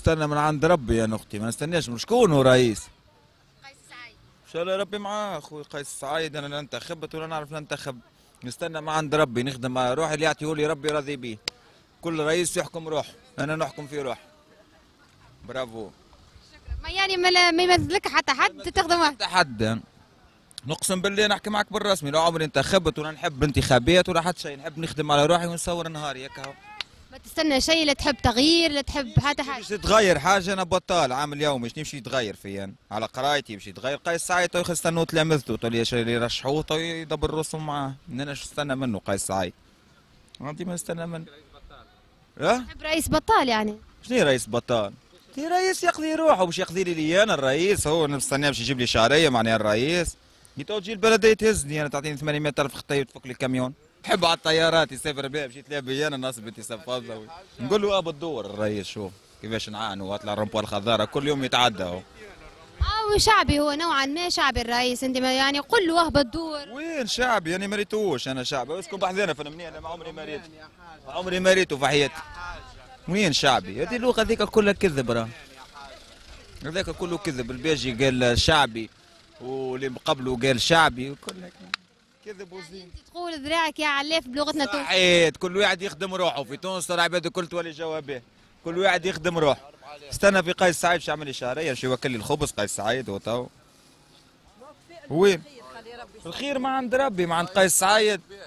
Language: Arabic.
نستنى من عند ربي يا اختي، ما نستناش من شكون هو رئيس؟ قيس سعيد. ان شاء الله ربي معاه اخوي قيس سعيد، انا لا انتخبت ولا نعرف ننتخب، نستنى ما عند ربي، نخدم مع روحي اللي يعطيه لي ربي راضي بيه. كل رئيس يحكم روحه، انا نحكم في روحي. برافو. ما يعني ما يمثلك حتى حد تخدم وحدك. حد نقسم بالله نحكي معك بالرسمي، لا عمري انتخبت ولا نحب انتخابات ولا حتى شيء، نحب نخدم على روحي ونصور نهاري هكا هو. ما تستنى شيء، لا تحب تغيير لا تحب حتى حاجه. باش تتغير حاجه، انا بطال عامل يومي باش نمشي يتغير فيا أنا. على قرايتي باش يتغير قيس سعيد تو يستنوا تلامذته تو اللي يرشحوه تو يدبر الرسم معاه، انا شو نستنى منه قيس سعيد؟ عندي ما نستنى منه. اه تحب رئيس بطال يعني؟ شنو رئيس بطال؟ رئيس يقضي روحه، باش يقضي لي انا الرئيس، هو انا مستناه باش يجيب لي شهريه معناها الرئيس. تو تجي البلديه تهزني انا، تعطيني 800,000 خطيه وتفك لي كاميون. نحب على الطيارات يسافر بها، مشيت لها بي انا نصب انتصاب فاضله. نقول له ابو الدور الرئيس، شوف كيفاش نعانوا واطلع الرمبوه الخضراء كل يوم يتعدى اهو. او شعبي، هو نوعا ما شعبي الرئيس، انت ما يعني قل له اهبط دور. وين شعبي؟ انا ما ريتوش، انا شعبي اسكن بحذانا فهمني، انا ما عمري ما ريت، عمري ما ريته في حياتي. وين شعبي؟ هذه اللغه هذيك كلها كذب، راه هذاك كله كذب. الباجي قال شعبي واللي قبله قال شعبي وكلها كذب وزين. انت تقول ذراعك يا علاف بلغتنا التونسيه. صحيت، كل واحد يخدم روحه في تونس، ترى عباد الكل تولي جوابه، كل واحد يخدم روحه. استنى في قيس سعيد باش يعمل لي شهريه، باش يوكل لي الخبز قيس سعيد وتو. وين؟ الخير ما عند ربي، ما عند قيس سعيد.